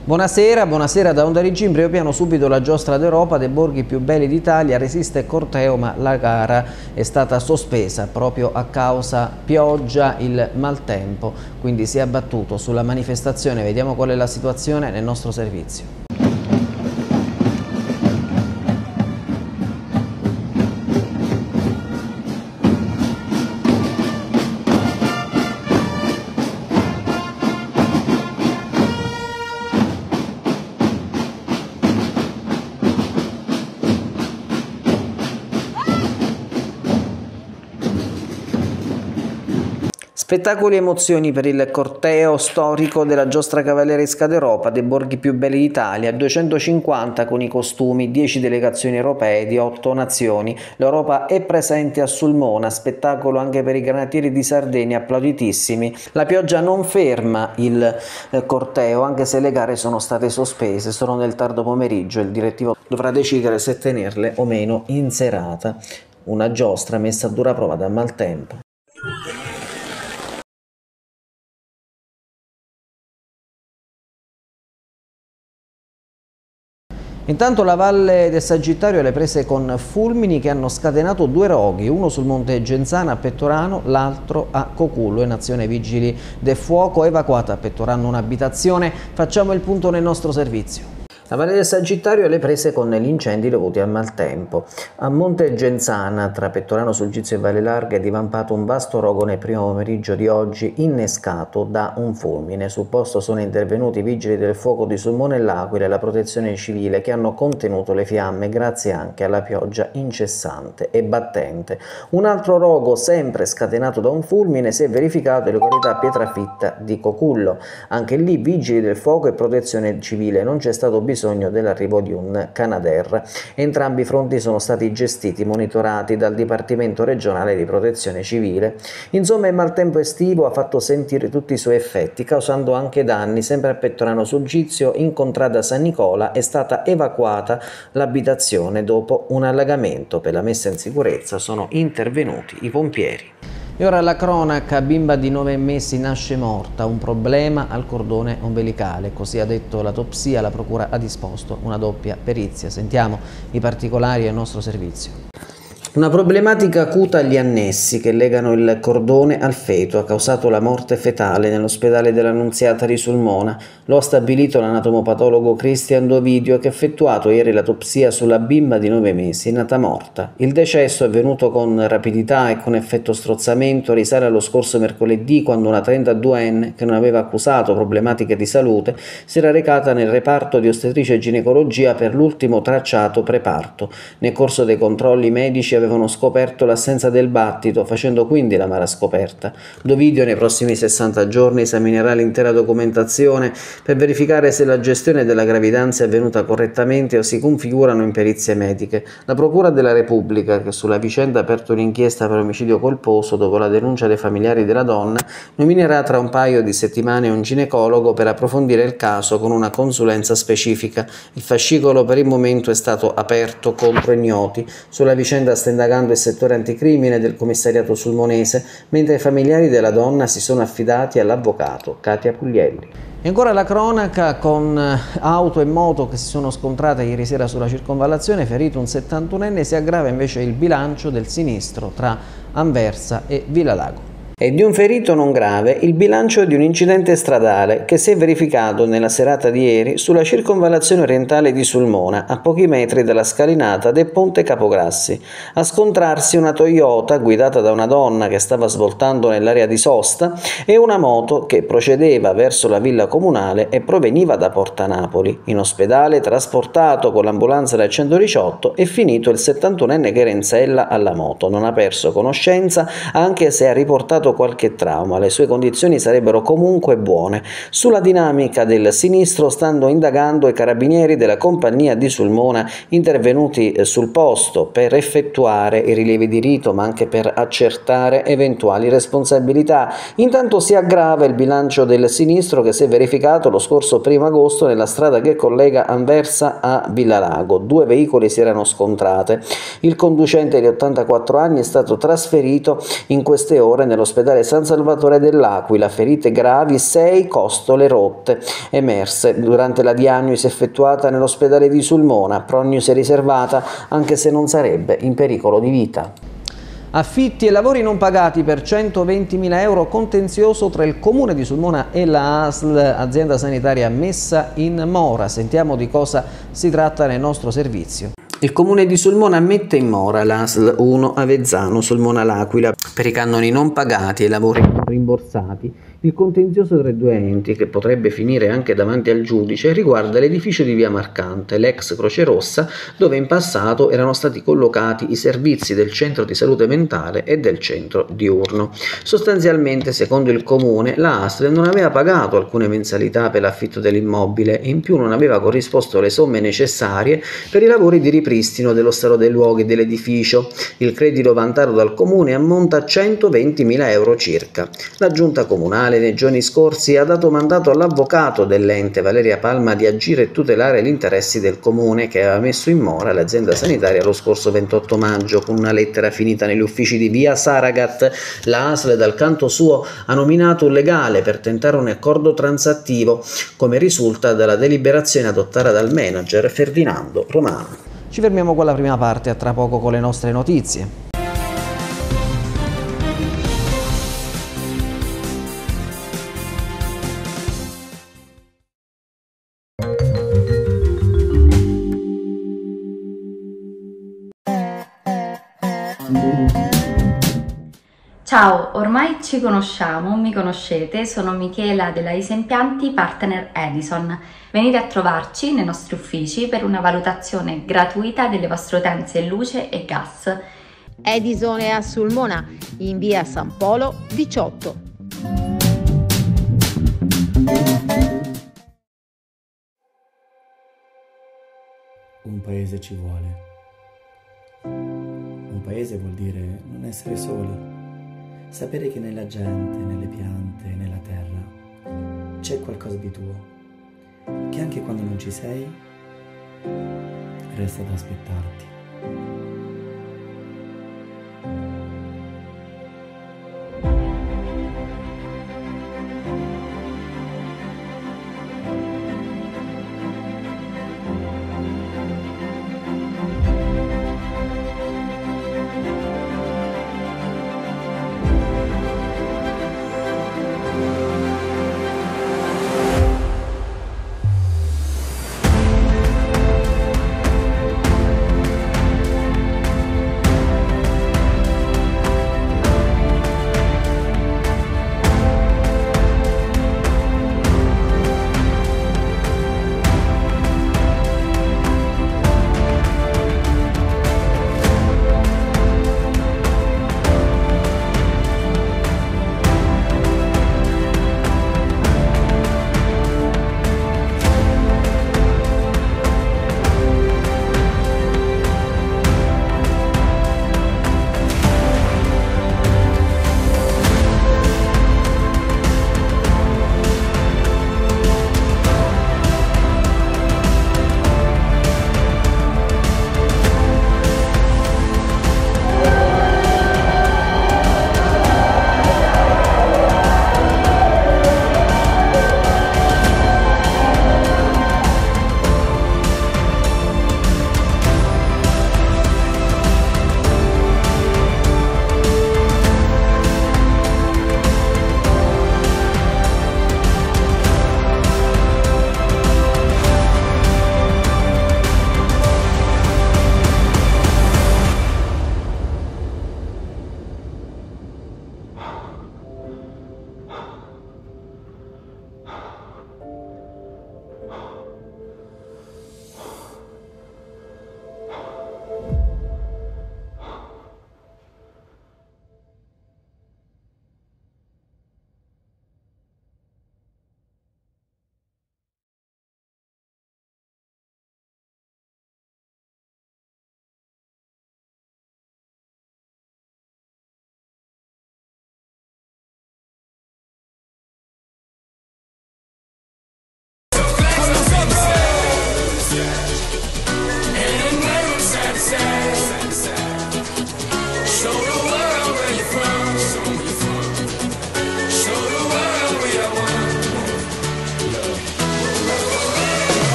Buonasera, buonasera da Onda Regina. In primo piano subito la giostra d'Europa dei borghi più belli d'Italia. Resiste corteo, ma la gara è stata sospesa proprio a causa pioggia, il maltempo, quindi si è abbattuto sulla manifestazione. Vediamo qual è la situazione nel nostro servizio. Spettacoli e emozioni per il corteo storico della giostra cavalleresca d'Europa dei borghi più belli d'Italia, 250 con i costumi, 10 delegazioni europee di 8 nazioni. L'Europa è presente a Sulmona, spettacolo anche per i granatieri di Sardegna, applauditissimi. La pioggia non ferma il corteo, anche se le gare sono state sospese, sono nel tardo pomeriggio, il direttivo dovrà decidere se tenerle o meno in serata. Una giostra messa a dura prova dal maltempo. Intanto la Valle del Sagittario alle prese con fulmini che hanno scatenato 2 roghi, uno sul monte Genzana a Pettorano, l'altro a Cocullo. In azione vigili del fuoco, evacuata a Pettorano un'abitazione. Facciamo il punto nel nostro servizio. La Valle del Sagittario alle prese con gli incendi dovuti al maltempo. A Monte Genzana, tra Pettorano Sulgizio e Valle Larga, è divampato un vasto rogo nel primo pomeriggio di oggi, innescato da un fulmine. Sul posto sono intervenuti i vigili del fuoco di Sulmona e l'Aquila e la protezione civile, che hanno contenuto le fiamme grazie anche alla pioggia incessante e battente. Un altro rogo, sempre scatenato da un fulmine, si è verificato in località Pietrafitta di Cocullo. Anche lì vigili del fuoco e protezione civile, non c'è stato bisogno dell'arrivo di un Canadair. Entrambi i fronti sono stati gestiti, monitorati dal Dipartimento regionale di protezione civile. Insomma, il maltempo estivo ha fatto sentire tutti i suoi effetti, causando anche danni. Sempre a Pettorano Sulgizio, in contrada San Nicola, è stata evacuata l'abitazione dopo un allagamento. Per la messa in sicurezza sono intervenuti i pompieri. E ora la cronaca, bimba di 9 mesi nasce morta, un problema al cordone ombelicale, così ha detto l'autopsia, la procura ha disposto una doppia perizia. Sentiamo i particolari al nostro servizio. Una problematica acuta agli annessi che legano il cordone al feto ha causato la morte fetale nell'ospedale dell'Annunziata di Sulmona. Lo ha stabilito l'anatomopatologo Cristian Dovidio, che ha effettuato ieri l'autopsia sulla bimba di 9 mesi nata morta. Il decesso è avvenuto con rapidità e con effetto strozzamento, risale allo scorso mercoledì, quando una 32enne, che non aveva accusato problematiche di salute, si era recata nel reparto di ostetricia e ginecologia per l'ultimo tracciato preparto. Nel corso dei controlli medici avevano scoperto l'assenza del battito, facendo quindi l'amara scoperta. Dovidio nei prossimi 60 giorni esaminerà l'intera documentazione per verificare se la gestione della gravidanza è avvenuta correttamente o si configurano in perizie mediche. La Procura della Repubblica, che sulla vicenda ha aperto un'inchiesta per omicidio colposo dopo la denuncia dei familiari della donna, nominerà tra un paio di settimane un ginecologo per approfondire il caso con una consulenza specifica. Il fascicolo per il momento è stato aperto contro ignoti. Sulla vicenda sta indagando il settore anticrimine del commissariato sulmonese, mentre i familiari della donna si sono affidati all'avvocato Katia Puglielli. E ancora la cronaca con auto e moto che si sono scontrate ieri sera sulla circonvallazione, ferito un 71enne, si aggrava invece il bilancio del sinistro tra Anversa e Villalago. E di un ferito non grave il bilancio di un incidente stradale che si è verificato nella serata di ieri sulla circonvallazione orientale di Sulmona, a pochi metri dalla scalinata del Ponte Capograssi. A scontrarsi una Toyota guidata da una donna che stava svoltando nell'area di sosta e una moto che procedeva verso la villa comunale e proveniva da Porta Napoli. In ospedale, trasportato con l'ambulanza del 118, è finito il 71enne che era in sella alla moto. Non ha perso conoscenza, anche se ha riportato qualche trauma. Le sue condizioni sarebbero comunque buone. Sulla dinamica del sinistro stanno indagando i carabinieri della compagnia di Sulmona, intervenuti sul posto per effettuare i rilievi di rito, ma anche per accertare eventuali responsabilità. Intanto si aggrava il bilancio del sinistro che si è verificato lo scorso 1° agosto nella strada che collega Anversa a Villalago. 2 veicoli si erano scontrate. Il conducente di 84 anni è stato trasferito in queste ore nell'ospedale all'ospedale San Salvatore dell'Aquila, ferite gravi, 6 costole rotte emerse durante la diagnosi effettuata nell'ospedale di Sulmona, prognosi riservata anche se non sarebbe in pericolo di vita. Affitti e lavori non pagati per 120.000 euro, contenzioso tra il Comune di Sulmona e la ASL, azienda sanitaria messa in mora. Sentiamo di cosa si tratta nel nostro servizio. Il Comune di Sulmona mette in mora l'ASL 1 Avezzano Sulmona L'Aquila per i cannoni non pagati e i lavori non rimborsati. Il contenzioso tra i due enti, che potrebbe finire anche davanti al giudice, riguarda l'edificio di Via Marcante, l'ex Croce Rossa, dove in passato erano stati collocati i servizi del centro di salute mentale e del centro diurno. Sostanzialmente, secondo il Comune, la ASL non aveva pagato alcune mensilità per l'affitto dell'immobile e in più non aveva corrisposto le somme necessarie per i lavori di ripristino dello stato dei luoghi dell'edificio. Il credito vantato dal Comune ammonta a 120.000 euro circa. La Giunta Comunale nei giorni scorsi ha dato mandato all'avvocato dell'ente Valeria Palma di agire e tutelare gli interessi del Comune, che aveva messo in mora l'azienda sanitaria lo scorso 28 maggio con una lettera finita negli uffici di Via Saragat. La ASL dal canto suo ha nominato un legale per tentare un accordo transattivo, come risulta dalla deliberazione adottata dal manager Ferdinando Romano. Ci fermiamo con la prima parte, a tra poco con le nostre notizie. Ciao, ormai ci conosciamo, mi conoscete, sono Michela della Isa Impianti, partner Edison. Venite a trovarci nei nostri uffici per una valutazione gratuita delle vostre utenze luce e gas. Edison è a Sulmona, in via San Polo 18. Un paese ci vuole. Un paese vuol dire non essere soli. Sapere che nella gente, nelle piante, nella terra c'è qualcosa di tuo, che anche quando non ci sei, resta ad aspettarti.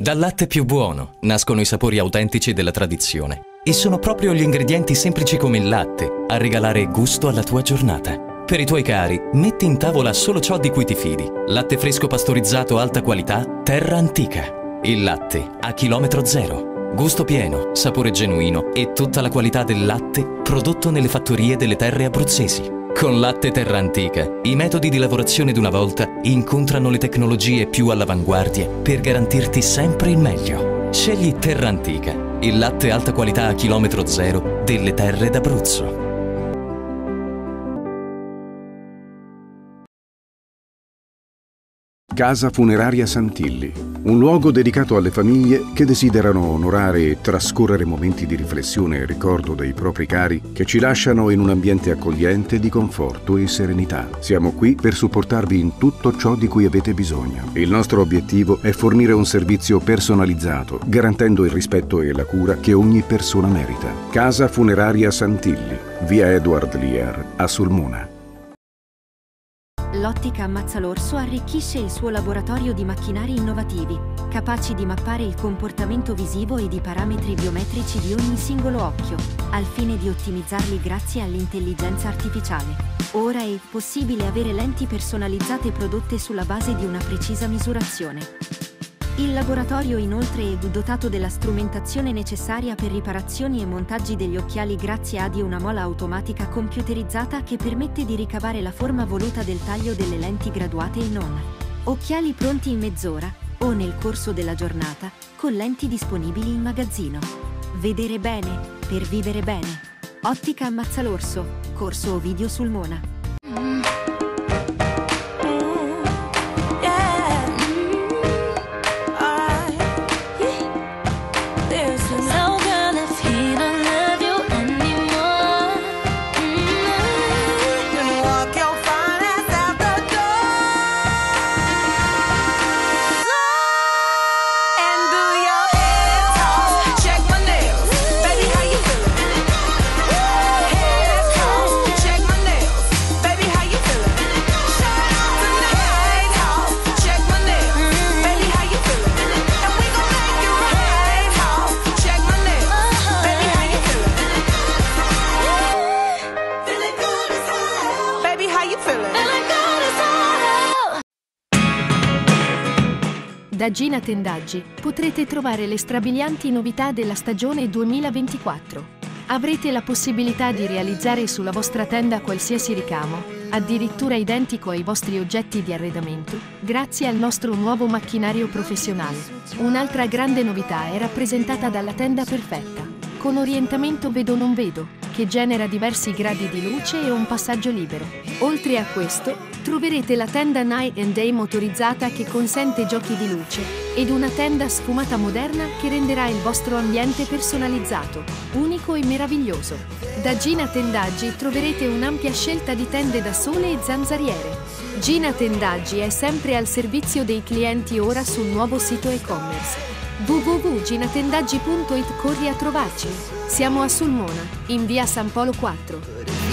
Dal latte più buono nascono i sapori autentici della tradizione e sono proprio gli ingredienti semplici come il latte a regalare gusto alla tua giornata. Per i tuoi cari, metti in tavola solo ciò di cui ti fidi. Latte fresco pastorizzato alta qualità, Terra Antica. Il latte a chilometro zero. Gusto pieno, sapore genuino e tutta la qualità del latte prodotto nelle fattorie delle terre abruzzesi. Con Latte Terra Antica, i metodi di lavorazione d'una volta incontrano le tecnologie più all'avanguardia per garantirti sempre il meglio. Scegli Terra Antica, il latte alta qualità a chilometro zero delle terre d'Abruzzo. Casa Funeraria Santilli, un luogo dedicato alle famiglie che desiderano onorare e trascorrere momenti di riflessione e ricordo dei propri cari che ci lasciano in un ambiente accogliente di conforto e serenità. Siamo qui per supportarvi in tutto ciò di cui avete bisogno. Il nostro obiettivo è fornire un servizio personalizzato, garantendo il rispetto e la cura che ogni persona merita. Casa Funeraria Santilli, via Edward Lear, a Sulmona. L'Ottica Ammazza l'Orso arricchisce il suo laboratorio di macchinari innovativi, capaci di mappare il comportamento visivo ed i parametri biometrici di ogni singolo occhio, al fine di ottimizzarli grazie all'intelligenza artificiale. Ora è possibile avere lenti personalizzate prodotte sulla base di una precisa misurazione. Il laboratorio inoltre è dotato della strumentazione necessaria per riparazioni e montaggi degli occhiali grazie a una mola automatica computerizzata che permette di ricavare la forma voluta del taglio delle lenti graduate e non. Occhiali pronti in mezz'ora o nel corso della giornata con lenti disponibili in magazzino. Vedere bene per vivere bene. Ottica Ammazza l'Orso, Corso Ovidio Sulmona. Da Gina Tendaggi potrete trovare le strabilianti novità della stagione 2024. Avrete la possibilità di realizzare sulla vostra tenda qualsiasi ricamo, addirittura identico ai vostri oggetti di arredamento, grazie al nostro nuovo macchinario professionale. Un'altra grande novità è rappresentata dalla tenda perfetta, con orientamento vedo non vedo, che genera diversi gradi di luce e un passaggio libero. Oltre a questo, troverete la tenda Night and Day motorizzata che consente giochi di luce ed una tenda sfumata moderna che renderà il vostro ambiente personalizzato, unico e meraviglioso. Da Gina Tendaggi troverete un'ampia scelta di tende da sole e zanzariere. Gina Tendaggi è sempre al servizio dei clienti ora sul nuovo sito e-commerce www.ginatendaggi.it. Corri a trovarci. Siamo a Sulmona, in via San Polo 4.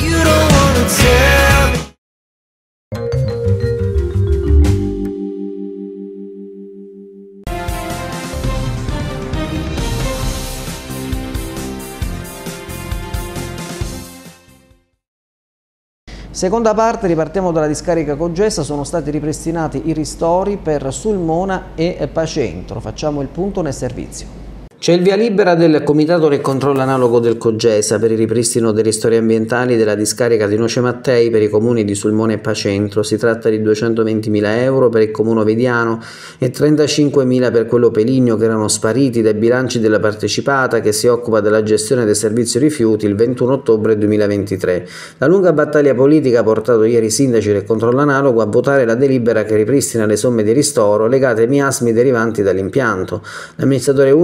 Seconda parte, ripartiamo dalla discarica Cogessa, sono stati ripristinati i ristori per Sulmona e Pacentro. Facciamo il punto nel servizio. C'è il via libera del Comitato del Controllo Analogo del Cogesa per il ripristino dei ristori ambientali della discarica di Noce Mattei per i comuni di Sulmona e Pacentro. Si tratta di 220.000 euro per il comune ovediano e 35.000 per quello Peligno, che erano spariti dai bilanci della partecipata che si occupa della gestione del servizio rifiuti il 21 ottobre 2023. La lunga battaglia politica ha portato ieri i sindaci del controllo analogo a votare la delibera che ripristina le somme di ristoro legate ai miasmi derivanti dall'impianto. L'amministratore unico ora dovrà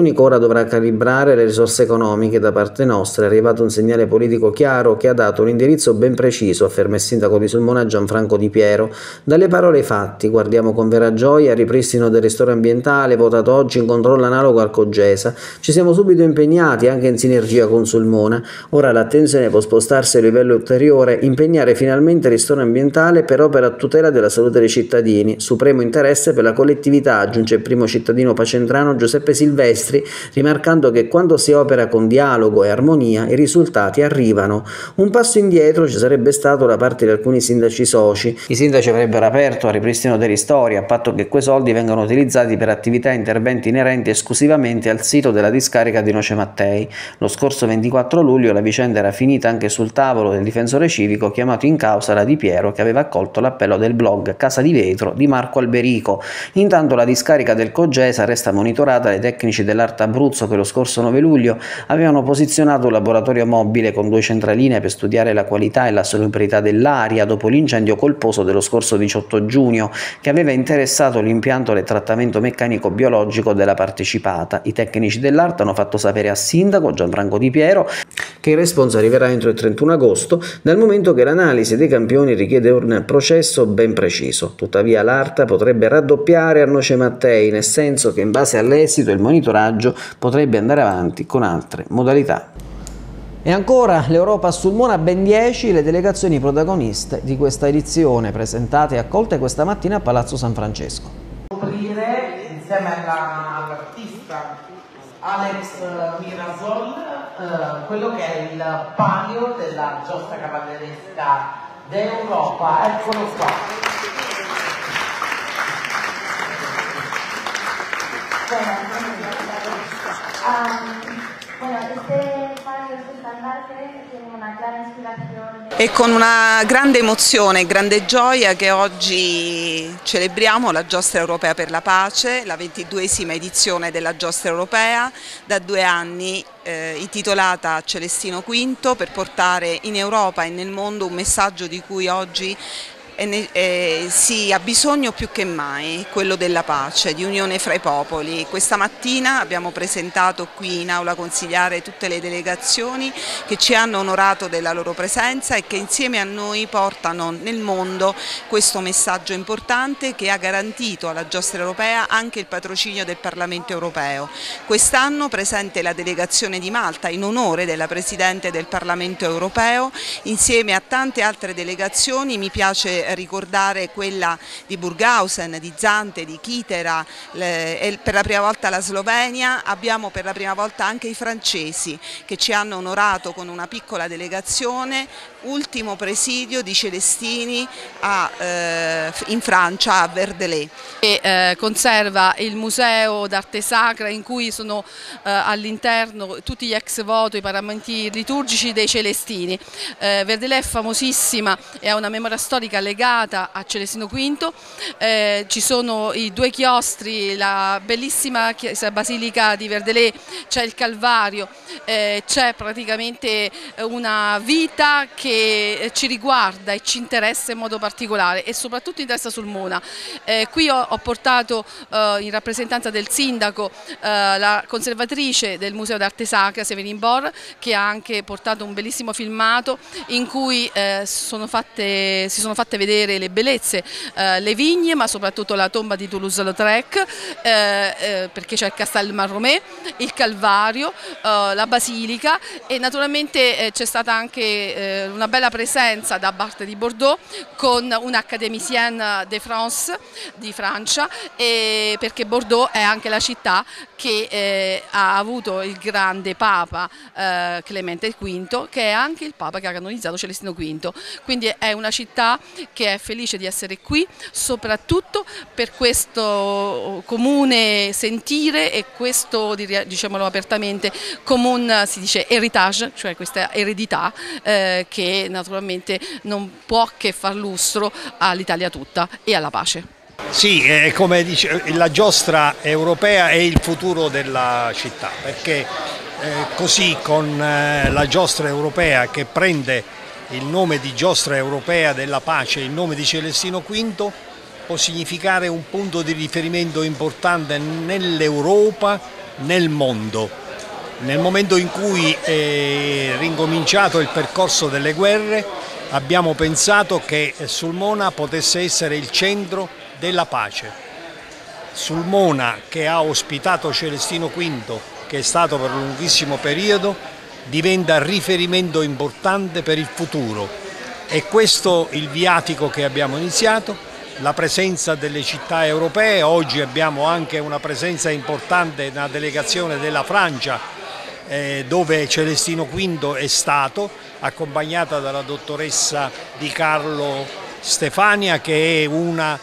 dovrà calibrare le risorse economiche. Da parte nostra è arrivato un segnale politico chiaro che ha dato un indirizzo ben preciso, afferma il sindaco di Sulmona Gianfranco Di Piero. Dalle parole ai fatti, guardiamo con vera gioia il ripristino del ristoro ambientale votato oggi in controllo analogo al Cogesa. Ci siamo subito impegnati anche in sinergia con Sulmona. Ora l'attenzione può spostarsi a livello ulteriore, impegnare finalmente il ristoro ambientale per opera a tutela della salute dei cittadini, supremo interesse per la collettività, aggiunge il primo cittadino pacentrano Giuseppe Silvestri, rimarcando che quando si opera con dialogo e armonia i risultati arrivano. Un passo indietro ci sarebbe stato da parte di alcuni sindaci soci. I sindaci avrebbero aperto al ripristino dei ristori, a patto che quei soldi vengano utilizzati per attività e interventi inerenti esclusivamente al sito della discarica di Noce Mattei. Lo scorso 24 luglio la vicenda era finita anche sul tavolo del difensore civico chiamato in causa da Di Piero, che aveva accolto l'appello del blog Casa di Vetro di Marco Alberico. Intanto la discarica del Cogesa resta monitorata dai tecnici dell'Art Abruzzo, che lo scorso 9 luglio avevano posizionato un laboratorio mobile con 2 centraline per studiare la qualità e la salubrità dell'aria dopo l'incendio colposo dello scorso 18 giugno che aveva interessato l'impianto del trattamento meccanico biologico della partecipata. I tecnici dell'Art hanno fatto sapere al sindaco Gianfranco Di Piero che il responso arriverà entro il 31 agosto, dal momento che l'analisi dei campioni richiede un processo ben preciso. Tuttavia l'Art potrebbe raddoppiare a Noce Mattei, nel senso che in base all'esito il monitoraggio potrebbe andare avanti con altre modalità. E ancora l'Europa a Sulmona, ben 10 le delegazioni protagoniste di questa edizione, presentate e accolte questa mattina a Palazzo San Francesco. Scoprire insieme all'artista Alex Mirasol quello che è il palio della giostra cavalleresca d'Europa. Eccolo qua. È con una grande emozione e grande gioia che oggi celebriamo la Giostra Europea per la Pace, la 22esima edizione della Giostra Europea, da 2 anni intitolata Celestino V, per portare in Europa e nel mondo un messaggio di cui oggi si ha bisogno più che mai, quello della pace, di unione fra i popoli. Questa mattina abbiamo presentato qui in aula consigliare tutte le delegazioni che ci hanno onorato della loro presenza e che insieme a noi portano nel mondo questo messaggio importante che ha garantito alla Giostra Europea anche il patrocinio del Parlamento Europeo. Quest'anno presente la delegazione di Malta in onore della Presidente del Parlamento Europeo, insieme a tante altre delegazioni. Mi piace ricordare quella di Burghausen, di Zante, di Chitera, e per la prima volta la Slovenia. Abbiamo per la prima volta anche i francesi che ci hanno onorato con una piccola delegazione, ultimo presidio di Celestini in Francia, a Verdelais. E conserva il museo d'arte sacra in cui sono all'interno tutti gli ex voto, i paramenti liturgici dei Celestini. Verdelais è famosissima e ha una memoria storica legata a Celestino V. Ci sono i 2 chiostri, la bellissima basilica di Verdelais, c'è il Calvario, c'è praticamente una vita che ci riguarda e ci interessa in modo particolare e soprattutto interessa Sulmona. Qui ho portato in rappresentanza del sindaco la conservatrice del Museo d'Arte Sacra, Severin Bor, che ha anche portato un bellissimo filmato in cui si sono fatte vedere le bellezze, le vigne, ma soprattutto la tomba di Toulouse-Lautrec, perché c'è il Castel Marromé, il Calvario, la Basilica, e naturalmente c'è stata anche una bella presenza da parte di Bordeaux con un académicienne de France di Francia, perché Bordeaux è anche la città che ha avuto il grande Papa Clemente V, che è anche il Papa che ha canonizzato Celestino V. Quindi è una città che è felice di essere qui, soprattutto per questo comune sentire e questo, diciamolo apertamente, comune, si dice heritage, cioè questa eredità che naturalmente non può che far lustro all'Italia tutta e alla pace. Sì, come dice, la Giostra Europea è il futuro della città, perché così con la Giostra Europea, che prende il nome di Giostra Europea della Pace, il nome di Celestino V, può significare un punto di riferimento importante nell'Europa nel mondo. Nel momento in cui è ricominciato il percorso delle guerre, abbiamo pensato che Sulmona potesse essere il centro della pace. Sulmona, che ha ospitato Celestino V, che è stato per un lunghissimo periodo, diventa riferimento importante per il futuro. E questo il viatico che abbiamo iniziato, la presenza delle città europee. Oggi abbiamo anche una presenza importante, una delegazione della Francia, dove Celestino V è stato, accompagnata dalla dottoressa Di Carlo Stefania, che è una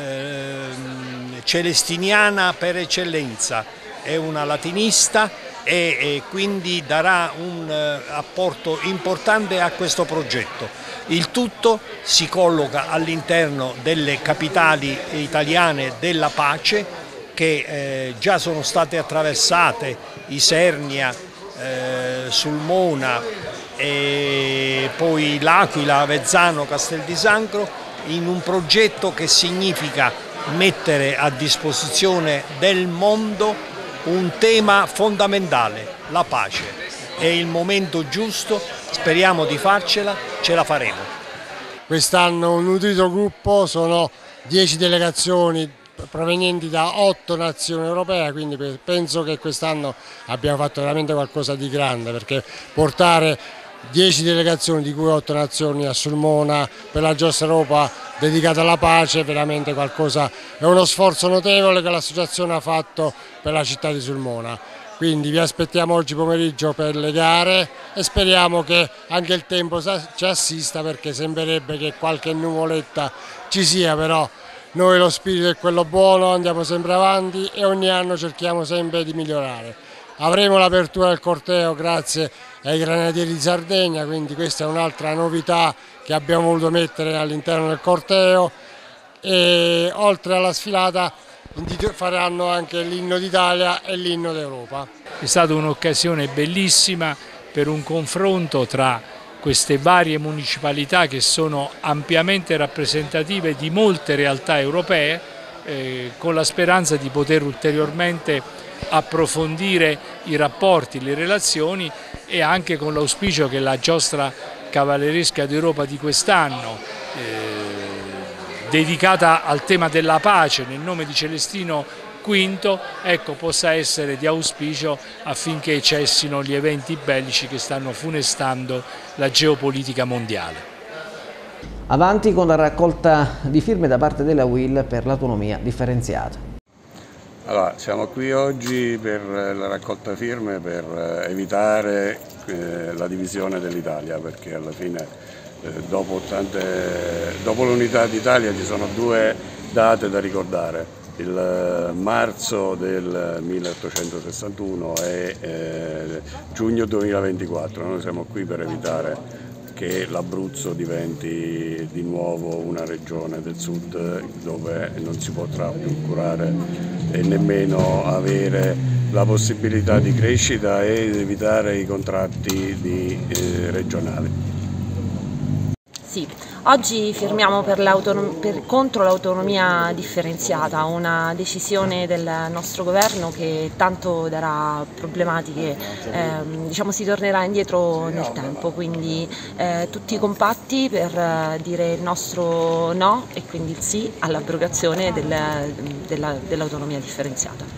celestiniana per eccellenza, è una latinista e quindi darà un apporto importante a questo progetto. Il tutto si colloca all'interno delle capitali italiane della pace che già sono state attraversate, Isernia, Sulmona e poi L'Aquila, Avezzano, Castel di Sangro, in un progetto che significa mettere a disposizione del mondo un tema fondamentale, la pace. È il momento giusto, speriamo di farcela, ce la faremo. Quest'anno un nutrito gruppo, sono 10 delegazioni provenienti da 8 nazioni europee, quindi penso che quest'anno abbiamo fatto veramente qualcosa di grande, perché portare 10 delegazioni, di cui 8 nazioni, a Sulmona per la Giostra Europa dedicata alla pace, veramente qualcosa, è uno sforzo notevole che l'associazione ha fatto per la città di Sulmona. Quindi vi aspettiamo oggi pomeriggio per le gare e speriamo che anche il tempo ci assista, perché sembrerebbe che qualche nuvoletta ci sia, però noi lo spirito è quello buono, andiamo sempre avanti e ogni anno cerchiamo sempre di migliorare. Avremo l'apertura del corteo grazie ai Granatieri di Sardegna, quindi questa è un'altra novità che abbiamo voluto mettere all'interno del corteo, e oltre alla sfilata faranno anche l'inno d'Italia e l'inno d'Europa. È stata un'occasione bellissima per un confronto tra queste varie municipalità che sono ampiamente rappresentative di molte realtà europee, con la speranza di poter ulteriormente approfondire i rapporti, le relazioni, e anche con l'auspicio che la giostra cavalleresca d'Europa di quest'anno, dedicata al tema della pace nel nome di Celestino V, ecco, possa essere di auspicio affinché cessino gli eventi bellici che stanno funestando la geopolitica mondiale. Avanti con la raccolta di firme da parte della UIL per l'autonomia differenziata. Allora, siamo qui oggi per la raccolta firme per evitare la divisione dell'Italia, perché alla fine dopo l'unità d'Italia ci sono due date da ricordare: il marzo del 1861 e giugno 2024. Noi siamo qui per evitare che l'Abruzzo diventi di nuovo una regione del sud dove non si potrà più curare e nemmeno avere la possibilità di crescita ed evitare i contratti regionali. Sì, oggi firmiamo contro l'autonomia differenziata, una decisione del nostro governo che tanto darà problematiche, diciamo si tornerà indietro nel tempo, quindi tutti compatti per dire il nostro no e quindi il sì all'abrogazione dell'autonomia differenziata.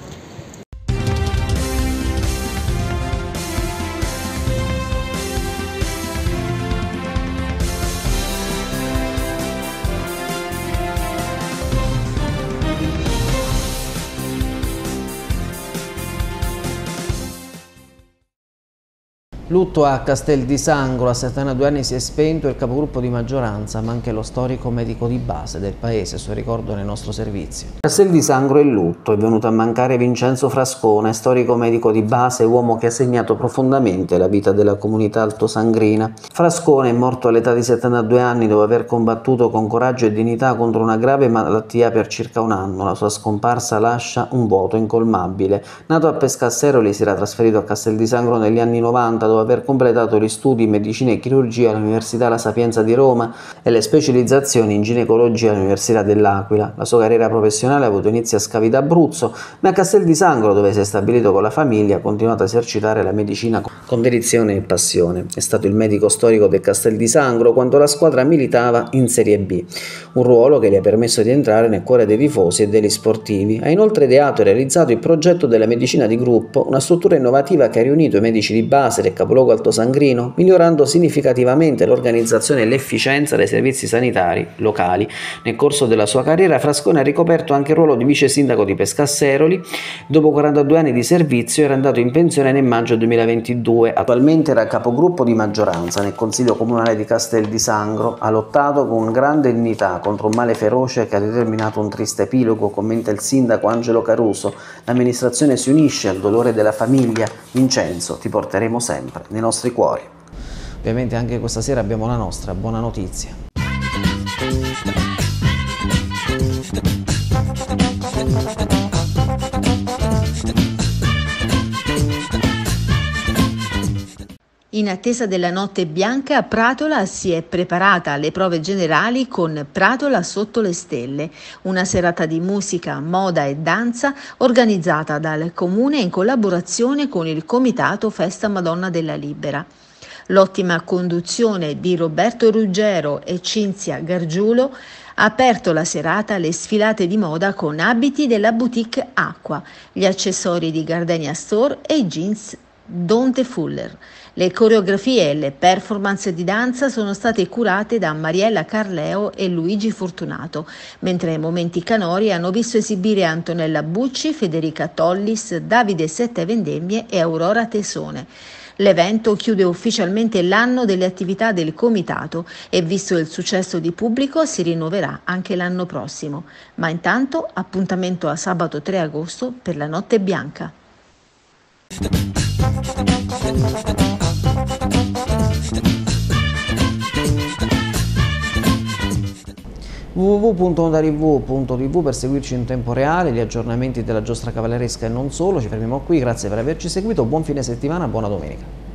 Lutto a Castel di Sangro, a 72 anni si è spento il capogruppo di maggioranza, ma anche lo storico medico di base del paese, suo ricordo nel nostro servizio. Castel di Sangro è in lutto, è venuto a mancare Vincenzo Frascone, storico medico di base, uomo che ha segnato profondamente la vita della comunità altosangrina. Frascone è morto all'età di 72 anni dopo aver combattuto con coraggio e dignità contro una grave malattia per circa un anno. La sua scomparsa lascia un vuoto incolmabile. Nato a Pescasseroli, si era trasferito a Castel di Sangro negli anni 90, dove aver completato gli studi in medicina e chirurgia all'Università La Sapienza di Roma e le specializzazioni in ginecologia all'Università dell'Aquila. La sua carriera professionale ha avuto inizio a Scavi d'Abruzzo, ma a Castel di Sangro, dove si è stabilito con la famiglia, ha continuato a esercitare la medicina con dedizione e passione. È stato il medico storico del Castel di Sangro quando la squadra militava in Serie B, un ruolo che gli ha permesso di entrare nel cuore dei tifosi e degli sportivi. Ha inoltre ideato e realizzato il progetto della medicina di gruppo, una struttura innovativa che ha riunito i medici di base del capoluogo altosangrino, migliorando significativamente l'organizzazione e l'efficienza dei servizi sanitari locali. Nel corso della sua carriera Frasconi ha ricoperto anche il ruolo di vice sindaco di Pescasseroli. Dopo 42 anni di servizio era andato in pensione nel maggio 2022. Attualmente era capogruppo di maggioranza nel Consiglio Comunale di Castel di Sangro. Ha lottato con grande dignità contro un male feroce che ha determinato un triste epilogo, commenta il sindaco Angelo Caruso. L'amministrazione si unisce al dolore della famiglia. Vincenzo, ti porteremo sempre nei nostri cuori. Ovviamente anche questa sera abbiamo la nostra buona notizia. In attesa della notte bianca, Pratola si è preparata alle prove generali con Pratola sotto le stelle, una serata di musica, moda e danza organizzata dal Comune in collaborazione con il Comitato Festa Madonna della Libera. L'ottima conduzione di Roberto Ruggero e Cinzia Gargiulo ha aperto la serata alle sfilate di moda con abiti della boutique Acqua, gli accessori di Gardenia Store e i jeans Dante Fuller. Le coreografie e le performance di danza sono state curate da Mariella Carleo e Luigi Fortunato, mentre i momenti canori hanno visto esibire Antonella Bucci, Federica Tollis, Davide Sette Vendemmie e Aurora Tesone. L'evento chiude ufficialmente l'anno delle attività del comitato e, visto il successo di pubblico, si rinnoverà anche l'anno prossimo. Ma intanto appuntamento a sabato 3 agosto per la Notte Bianca. www.notariv.tv per seguirci in tempo reale, gli aggiornamenti della giostra cavalleresca e non solo. Ci fermiamo qui, grazie per averci seguito, buon fine settimana, buona domenica.